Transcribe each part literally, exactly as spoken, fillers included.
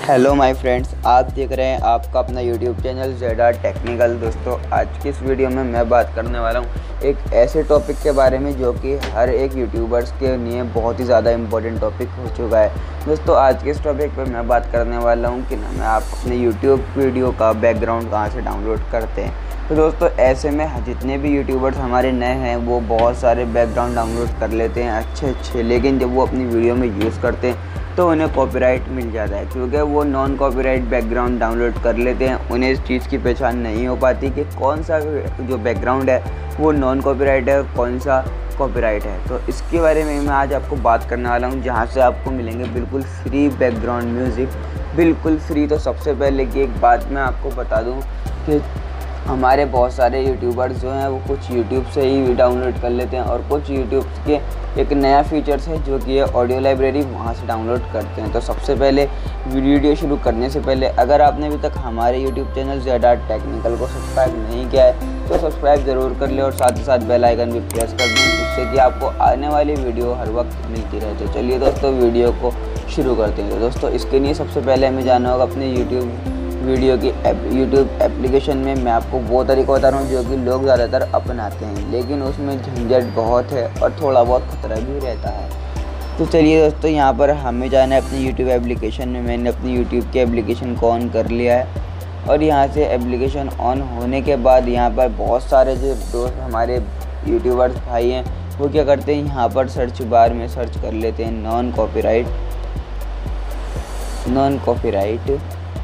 Hello my friends, आप देख रहे हैं आपका अपना YouTube channel Z R technical. दोस्तों, आज की इस वीडियो में मैं बात करने वाला हूं एक ऐसे टॉपिक के बारे में जो कि हर एक यूट्यूबर्स के लिए बहुत ही ज़्यादा इम्पोर्टेंट टॉपिक हो चुका है। दोस्तों, आज के इस टॉपिक पर मैं बात करने वाला हूं कि मैं आप अपने यूट्यूब वीडियो का बैकग्राउंड कहाँ से डाउनलोड करते हैं। तो दोस्तों, ऐसे में जितने भी यूट्यूबर्स हमारे नए हैं वो बहुत सारे बैकग्राउंड डाउनलोड कर लेते हैं अच्छे अच्छे, लेकिन जब वो अपनी वीडियो में यूज़ करते हैं तो उन्हें कॉपीराइट मिल जाता है, क्योंकि वो नॉन कॉपीराइट बैकग्राउंड डाउनलोड कर लेते हैं। उन्हें इस चीज़ की पहचान नहीं हो पाती कि कौन सा जो बैकग्राउंड है वो नॉन कॉपीराइट है और कौन सा कॉपीराइट है। तो इसके बारे में मैं आज आपको बात करने वाला हूँ, जहाँ से आपको मिलेंगे बिल्कुल फ्री बैकग्राउंड म्यूज़िक, बिल्कुल फ्री। तो सबसे पहले की एक बात मैं आपको बता दूँ कि हमारे बहुत सारे यूट्यूबर्स जो हैं वो कुछ यूट्यूब से ही डाउनलोड कर लेते हैं और कुछ यूट्यूब के एक नया फीचर्स है जो कि है ऑडियो लाइब्रेरी, वहाँ से डाउनलोड करते हैं। तो सबसे पहले वीडियो शुरू करने से पहले अगर आपने अभी तक हमारे YouTube channel Z R technical को सब्सक्राइब नहीं किया है तो सब्सक्राइब ज़रूर कर लें और साथ ही साथ बेल आइकन भी प्रेस कर दें, जिससे कि आपको आने वाली वीडियो हर वक्त मिलती रहे। तो चलिए दोस्तों, वीडियो को शुरू करते हैं। तो दोस्तों, इसके लिए सबसे पहले हमें जाना होगा अपने यूट्यूब वीडियो की यूट्यूब एप्लीकेशन में। मैं आपको वो तरीका बता रहा हूँ जो कि लोग ज़्यादातर अपनाते हैं, लेकिन उसमें झंझट बहुत है और थोड़ा बहुत खतरा भी रहता है। तो चलिए दोस्तों, यहाँ पर हमें जाना है अपनी यूट्यूब एप्लीकेशन में। मैंने अपनी यूट्यूब के एप्लीकेशन को ऑन कर लिया है और यहाँ से एप्लीकेशन ऑन होने के बाद यहाँ पर बहुत सारे जो दोस्त हमारे यूट्यूबर्स भाई हैं वो क्या करते हैं, यहाँ पर सर्च बार में सर्च कर लेते हैं non copyright non copyright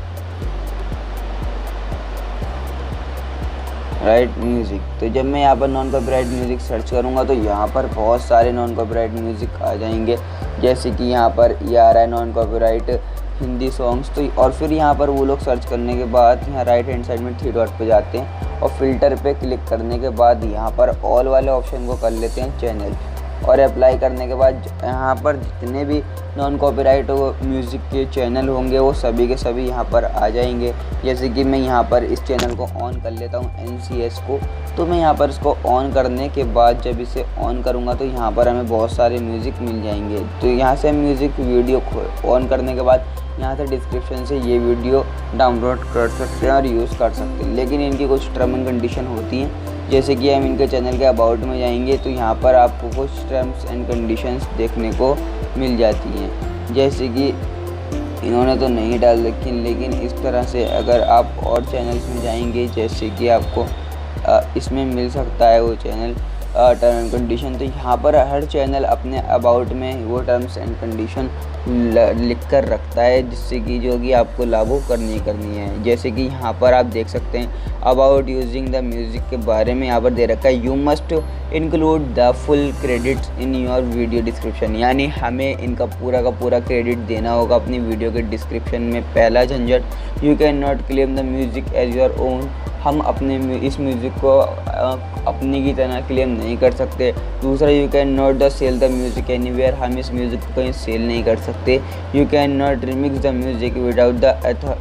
right music. तो जब मैं यहाँ पर नॉन कॉपीराइट म्यूज़िक सर्च करूँगा तो यहाँ पर बहुत सारे नॉन कॉपीराइट म्यूज़िक आ जाएंगे, जैसे कि यहाँ पर ये आ रहा है नॉन कॉपीराइट हिंदी सॉन्ग्स। तो और फिर यहाँ पर वो लोग सर्च करने के बाद यहाँ राइट हैंड साइड में थ्री डॉट पे जाते हैं और फिल्टर पे क्लिक करने के बाद यहाँ पर ऑल वाले ऑप्शन को कर लेते हैं चैनल, और अप्लाई करने के बाद यहाँ पर जितने भी नॉन कॉपीराइट म्यूज़िक के चैनल होंगे वो सभी के सभी यहाँ पर आ जाएंगे। जैसे कि मैं यहाँ पर इस चैनल को ऑन कर लेता हूँ, एन सी एस को। तो मैं यहाँ पर इसको ऑन करने के बाद जब इसे ऑन करूँगा तो यहाँ पर हमें बहुत सारे म्यूज़िक मिल जाएंगे। तो यहाँ से म्यूज़िक वीडियो ऑन करने के बाद यहाँ से डिस्क्रिप्शन से ये वीडियो डाउनलोड कर सकते हैं और यूज़ कर सकते हैं, लेकिन इनकी कुछ टर्म एंड कंडीशन होती हैं। जैसे कि हम इनके चैनल के अबाउट में जाएंगे तो यहाँ पर आपको कुछ टर्म्स एंड कंडीशंस देखने को मिल जाती हैं, जैसे कि इन्होंने तो नहीं डाल रखी, लेकिन इस तरह से अगर आप और चैनल्स में जाएंगे जैसे कि आपको इसमें मिल सकता है वो चैनल टर्म एंड कंडीशन। तो यहाँ पर हर चैनल अपने अबाउट में वो टर्म्स एंड कंडीशन लिख कर रखता है, जिससे कि जो कि आपको लागू करनी करनी है। जैसे कि यहाँ पर आप देख सकते हैं अबाउट यूजिंग द म्यूज़िक के बारे में यहाँ पर दे रखा है, you must include the full credits in your video description. यानी हमें इनका पूरा का पूरा क्रेडिट देना होगा अपनी वीडियो के डिस्क्रिप्शन में। पहला झंझट, you can not claim the music as your own. हम अपने इस म्यूज़िक को अपनी की तरह क्लेम नहीं कर सकते। दूसरा, you can not the sell the music anywhere. हम इस म्यूज़िक को कहीं सेल नहीं कर सकते। You can not remix the music without the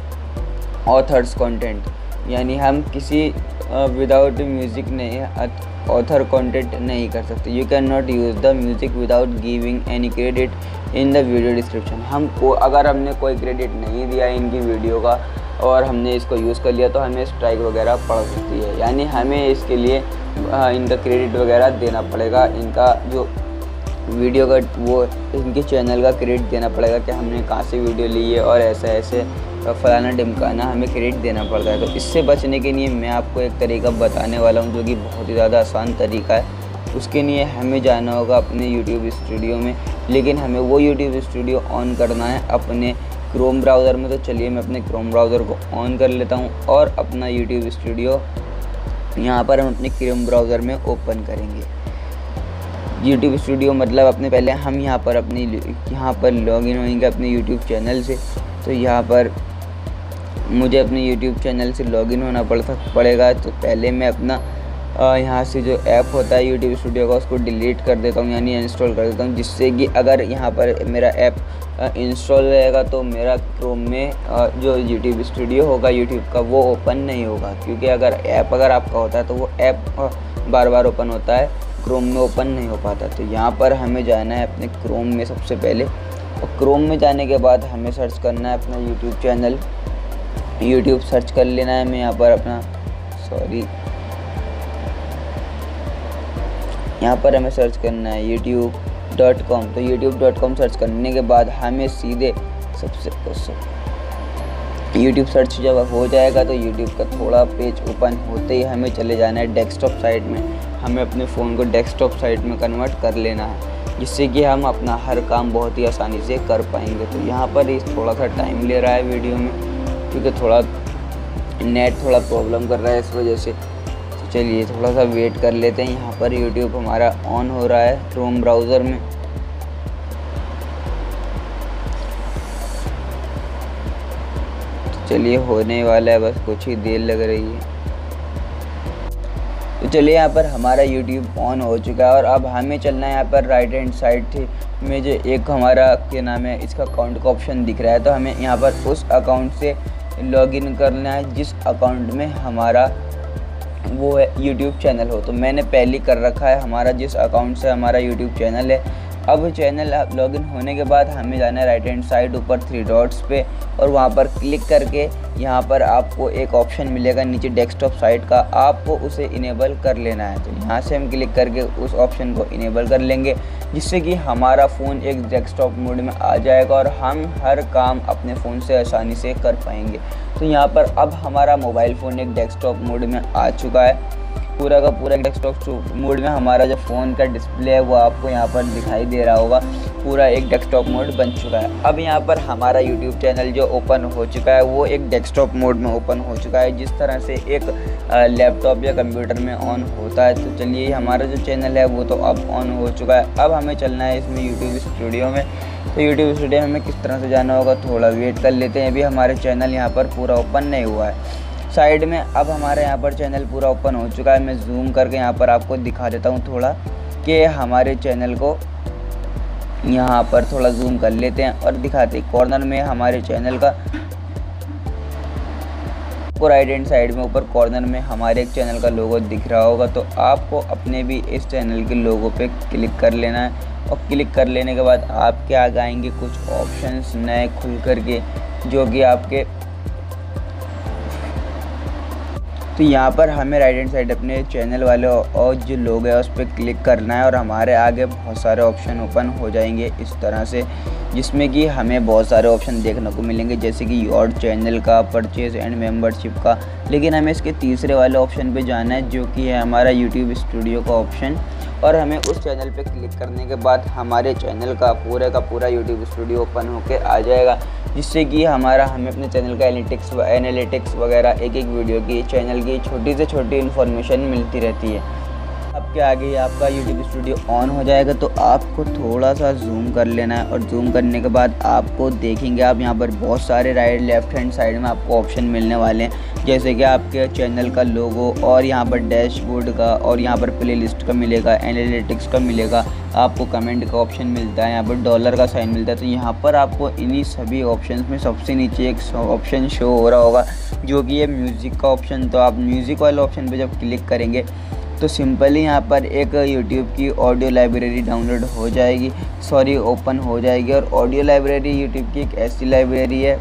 authors content. यानी हम किसी विदाउट म्यूज़िक नहीं ऑथर कंटेंट नहीं कर सकते। You can not use the music without giving any credit in the video description. हम को अगर हमने कोई क्रेडिट नहीं दिया इनकी वीडियो का और हमने इसको यूज़ कर लिया तो हमें स्ट्राइक वगैरह पड़ सकती है। यानी हमें इसके लिए इनका क्रेडिट वगैरह देना पड़ेगा, इनका जो वीडियो का वो इनके चैनल का क्रेडिट देना पड़ेगा कि हमने कहाँ से वीडियो ली है और ऐसे ऐसे फलाना ढिमकाना हमें क्रेडिट देना पड़ता है। तो इससे बचने के लिए मैं आपको एक तरीका बताने वाला हूँ जो कि बहुत ही ज़्यादा आसान तरीका है। उसके लिए हमें जाना होगा अपने यूट्यूब स्टूडियो में, लेकिन हमें वो यूट्यूब स्टूडियो ऑन करना है अपने क्रोम ब्राउज़र में। तो चलिए मैं अपने क्रोम ब्राउज़र को ऑन कर लेता हूँ और अपना यूट्यूब स्टूडियो यहाँ पर हम अपने क्रोम ब्राउज़र में ओपन करेंगे। यूट्यूब स्टूडियो मतलब अपने पहले हम यहाँ पर अपनी यहाँ पर लॉगिन होंगे अपने यूट्यूब चैनल से। तो यहाँ पर मुझे अपने यूट्यूब चैनल से लॉगिन होना पड़ पड़ेगा। तो पहले मैं अपना यहाँ से जो ऐप होता है यूट्यूब स्टूडियो का उसको डिलीट कर देता हूँ, यानी इंस्टॉल कर देता हूँ, जिससे कि अगर यहाँ पर मेरा ऐप इंस्टॉल रहेगा तो मेरा क्रोम में जो यूट्यूब स्टूडियो होगा यूट्यूब का वो ओपन नहीं होगा। क्योंकि अगर ऐप अगर आपका होता है तो वो ऐप बार बार ओपन होता है, क्रोम में ओपन नहीं हो पाता। तो यहाँ पर हमें जाना है अपने क्रोम में सबसे पहले और क्रोम में जाने के बाद हमें सर्च करना है अपना यूट्यूब चैनल। यूट्यूब सर्च कर लेना है। मैं यहाँ पर अपना सॉरी यहाँ पर हमें सर्च करना है यूट्यूब डॉट कॉम। तो यूट्यूब डॉट कॉम सर्च करने के बाद हमें सीधे सबसे यूट्यूब सर्च जब हो जाएगा तो यूट्यूब का थोड़ा पेज ओपन होते ही हमें चले जाना है डेस्कटॉप साइट में। हमें अपने फ़ोन को डेस्कटॉप साइट में कन्वर्ट कर लेना है, जिससे कि हम अपना हर काम बहुत ही आसानी से कर पाएंगे। तो यहाँ पर इस थोड़ा सा टाइम ले रहा है वीडियो में, क्योंकि थोड़ा नेट थोड़ा प्रॉब्लम कर रहा है इस वजह से। तो चलिए थोड़ा सा वेट कर लेते हैं। यहाँ पर यूट्यूब हमारा ऑन हो रहा है क्रोम ब्राउज़र में। चलिए होने वाला है, बस कुछ ही देर लग रही है। तो चलिए यहाँ पर हमारा यूट्यूब ऑन हो चुका है और अब हमें चलना है यहाँ पर राइट हैंड साइड में जो एक हमारा क्या नाम है इसका अकाउंट का ऑप्शन दिख रहा है। तो हमें यहाँ पर उस अकाउंट से लॉगिन करना है जिस अकाउंट में हमारा वो है यूट्यूब चैनल हो। तो मैंने पहले कर रखा है हमारा जिस अकाउंट से हमारा यूट्यूब चैनल है। अब चैनल लॉगिन होने के बाद हमें जाना है राइट हैंड साइड ऊपर थ्री डॉट्स पे और वहाँ पर क्लिक करके यहाँ पर आपको एक ऑप्शन मिलेगा नीचे डेस्कटॉप साइट का, आपको उसे इनेबल कर लेना है। तो यहाँ से हम क्लिक करके उस ऑप्शन को इनेबल कर लेंगे, जिससे कि हमारा फ़ोन एक डेस्कटॉप मोड में आ जाएगा और हम हर काम अपने फ़ोन से आसानी से कर पाएंगे। तो यहाँ पर अब हमारा मोबाइल फ़ोन एक डेस्कटॉप मोड में आ चुका है। पूरा का पूरा डेस्कटॉप मोड में हमारा जो फ़ोन का डिस्प्ले है वो आपको यहाँ पर दिखाई दे रहा होगा, पूरा एक डेस्कटॉप मोड बन चुका है। अब यहाँ पर हमारा यूट्यूब चैनल जो ओपन हो चुका है वो एक डेस्कटॉप मोड में ओपन हो चुका है, जिस तरह से एक लैपटॉप या कंप्यूटर में ऑन होता है। तो चलिए हमारा जो चैनल है वो तो अब ऑन हो चुका है। अब हमें चलना है इसमें यूट्यूब स्टूडियो में। तो यूट्यूब स्टूडियो में हमें किस तरह से जाना होगा, थोड़ा वेट कर लेते हैं। अभी हमारे चैनल यहाँ पर पूरा ओपन नहीं हुआ है साइड में। अब हमारे यहाँ पर चैनल पूरा ओपन हो चुका है। मैं जूम करके यहाँ पर आपको दिखा देता हूँ थोड़ा कि हमारे चैनल को यहाँ पर थोड़ा जूम कर लेते हैं और दिखाते हैं। कॉर्नर में हमारे चैनल का आपको राइट हैंड साइड में ऊपर कॉर्नर में हमारे एक चैनल का लोगो दिख रहा होगा। तो आपको अपने भी इस चैनल के लोगो पे क्लिक कर लेना है और क्लिक कर लेने के बाद आपके आगे आएंगे कुछ ऑप्शंस नए खुल करके, जो कि आपके तो यहाँ पर हमें राइट हैंड साइड अपने चैनल वाले और जो लोगो है उस पर क्लिक करना है और हमारे आगे बहुत सारे ऑप्शन ओपन हो जाएंगे इस तरह से, जिसमें कि हमें बहुत सारे ऑप्शन देखने को मिलेंगे, जैसे कि योर चैनल का, परचेज एंड मेंबरशिप का। लेकिन हमें इसके तीसरे वाले ऑप्शन पे जाना है, जो कि है हमारा यूट्यूब स्टूडियो का ऑप्शन। और हमें उस चैनल पे क्लिक करने के बाद हमारे चैनल का पूरे का पूरा यूट्यूब स्टूडियो ओपन होकर आ जाएगा, जिससे कि हमारा हमें अपने चैनल का एनालिटिक्स एनालिटिक्स वगैरह एक एक वीडियो की चैनल की छोटी से छोटी इन्फॉर्मेशन मिलती रहती है। आपके आगे आपका यूट्यूब स्टूडियो ऑन हो जाएगा। तो आपको थोड़ा सा जूम कर लेना है और जूम करने के बाद आपको देखेंगे आप यहाँ पर बहुत सारे राइट लेफ्ट हैंड साइड में आपको ऑप्शन मिलने वाले हैं, जैसे कि आपके चैनल का लोगो और यहाँ पर डैशबोर्ड का और यहाँ पर प्लेलिस्ट का मिलेगा, एनालिटिक्स का मिलेगा, आपको कमेंट का ऑप्शन मिलता है, यहाँ पर डॉलर का साइन मिलता है। तो यहाँ पर आपको इन्हीं सभी ऑप्शंस में सबसे नीचे एक ऑप्शन शो हो रहा होगा, जो कि है म्यूज़िक का ऑप्शन। तो आप म्यूज़िक वाले ऑप्शन पर जब क्लिक करेंगे तो सिंपली यहाँ पर एक यूट्यूब की ऑडियो लाइब्रेरी डाउनलोड हो जाएगी, सॉरी ओपन हो जाएगी। और ऑडियो लाइब्रेरी यूट्यूब की एक ऐसी लाइब्रेरी है,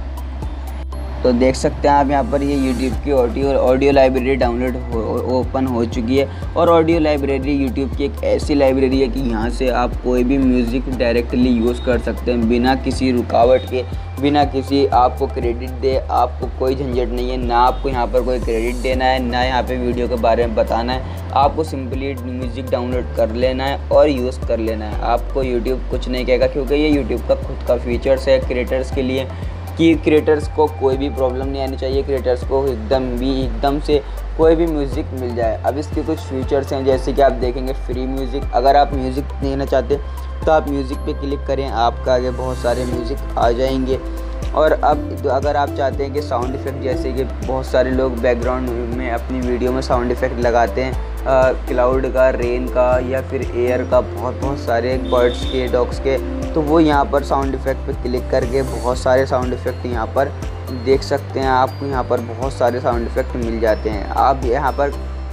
तो देख सकते हैं आप यहाँ पर ये यूट्यूब की ऑडियो ऑडियो लाइब्रेरी डाउनलोड हो ओपन हो चुकी है। और ऑडियो लाइब्रेरी यूट्यूब की एक ऐसी लाइब्रेरी है कि यहाँ से आप कोई भी म्यूज़िक डायरेक्टली यूज़ कर सकते हैं बिना किसी रुकावट के, बिना किसी आपको क्रेडिट दे। आपको कोई झंझट नहीं है, ना आपको यहाँ पर कोई क्रेडिट देना है, ना यहाँ पे वीडियो के बारे में बताना है। आपको सिंपली म्यूज़िक डाउनलोड कर लेना है और यूज़ कर लेना है। आपको यूट्यूब कुछ नहीं कहेगा, क्योंकि ये यूट्यूब का खुद का फीचर्स है क्रिएटर्स के लिए, कि क्रिएटर्स को कोई भी प्रॉब्लम नहीं आनी चाहिए, क्रिएटर्स को एकदम भी एकदम से कोई भी म्यूज़िक मिल जाए। अब इसके कुछ फीचर्स हैं, जैसे कि आप देखेंगे फ्री म्यूज़िक। अगर आप म्यूज़िक देखना चाहते तो आप म्यूज़िक पे क्लिक करें, आपका आगे बहुत सारे म्यूज़िक आ जाएंगे। और अब अगर आप चाहते हैं कि साउंड इफ़ेक्ट, जैसे कि बहुत सारे लोग बैकग्राउंड में अपनी वीडियो में साउंड इफ़ेक्ट लगाते हैं, क्लाउड का, रेन का या फिर एयर का, बहुत बहुत सारे बर्ड्स के, डॉग्स के, तो वो यहाँ पर साउंड इफ़ेक्ट पे क्लिक करके बहुत सारे साउंड इफ़ेक्ट यहाँ पर देख सकते हैं। आपको यहाँ पर बहुत सारे साउंड इफ़ेक्ट मिल जाते हैं। आप यहाँ पर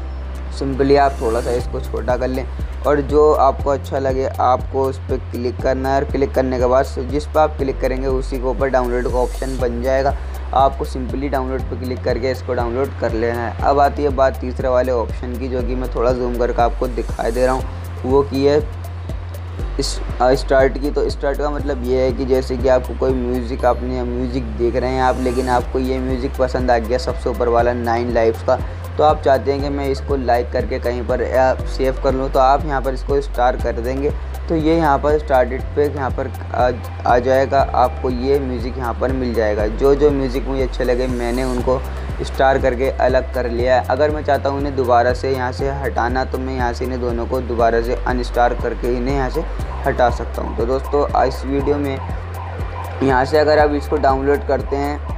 सिंपली आप थोड़ा सा इसको छोटा कर लें और जो आपको अच्छा लगे आपको उस पर क्लिक करना है। और क्लिक करने के बाद जिस पर आप क्लिक करेंगे उसी के ऊपर डाउनलोड का ऑप्शन बन जाएगा। आपको सिंपली डाउनलोड पर क्लिक करके इसको डाउनलोड कर लेना है। अब आती है बात तीसरे वाले ऑप्शन की, जो कि मैं थोड़ा जूम करके आपको दिखाई दे रहा हूँ, वो की है इस स्टार्ट की। तो स्टार्ट का मतलब ये है कि जैसे कि आपको कोई म्यूज़िक आपने म्यूज़िक देख रहे हैं आप, लेकिन आपको ये म्यूज़िक पसंद आ गया सबसे ऊपर वाला नाइन लाइफ्स का, तो आप चाहते हैं कि मैं इसको लाइक करके कहीं पर या सेव कर लूँ, तो आप यहाँ पर इसको स्टार कर देंगे तो ये यहाँ पर स्टार्टेड पे यहाँ पर आ, आ जाएगा। आपको ये म्यूज़िक यहाँ पर मिल जाएगा। जो जो म्यूज़िक मुझे अच्छे लगे मैंने उनको स्टार करके अलग कर लिया है। अगर मैं चाहता हूँ इन्हें दोबारा से यहाँ से हटाना, तो मैं यहाँ से इन्हें दोनों को दोबारा से अनस्टार करके इन्हें यहाँ से हटा सकता हूँ। तो दोस्तों इस वीडियो में यहाँ से अगर आप इसको डाउनलोड करते हैं,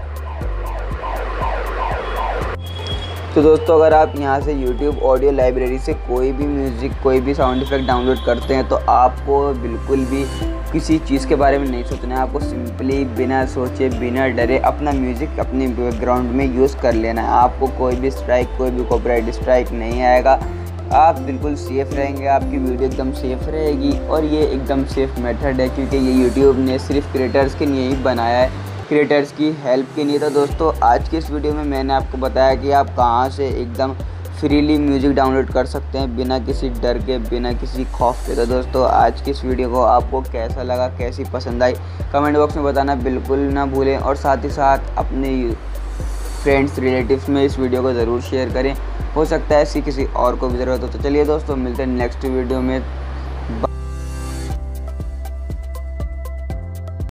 तो दोस्तों अगर आप यहाँ से यूट्यूब ऑडियो लाइब्रेरी से कोई भी म्यूज़िक कोई भी साउंड इफ़ेक्ट डाउनलोड करते हैं, तो आपको बिल्कुल भी किसी चीज़ के बारे में नहीं सोचना है। आपको सिंपली बिना सोचे बिना डरे अपना म्यूज़िक अपने बैकग्राउंड में यूज़ कर लेना है। आपको कोई भी स्ट्राइक कोई भी कॉपीराइट स्ट्राइक नहीं आएगा। आप बिल्कुल सेफ़ रहेंगे, आपकी वीडियो एकदम सेफ़ रहेगी। और ये एकदम सेफ़ मेथड है क्योंकि ये यूट्यूब ने सिर्फ क्रिएटर्स के लिए ही बनाया है, क्रिएटर्स की हेल्प के लिए। तो दोस्तों आज के इस वीडियो में मैंने आपको बताया कि आप कहां से एकदम फ्रीली म्यूज़िक डाउनलोड कर सकते हैं बिना किसी डर के, बिना किसी खौफ के। तो दोस्तों आज की इस वीडियो को आपको कैसा लगा, कैसी पसंद आई, कमेंट बॉक्स में बताना बिल्कुल ना भूलें। और साथ ही साथ अपने फ्रेंड्स रिलेटिव्स में इस वीडियो को ज़रूर शेयर करें, हो सकता है ऐसी किसी और को भी ज़रूरत हो। तो चलिए दोस्तों मिलते हैं नेक्स्ट वीडियो में।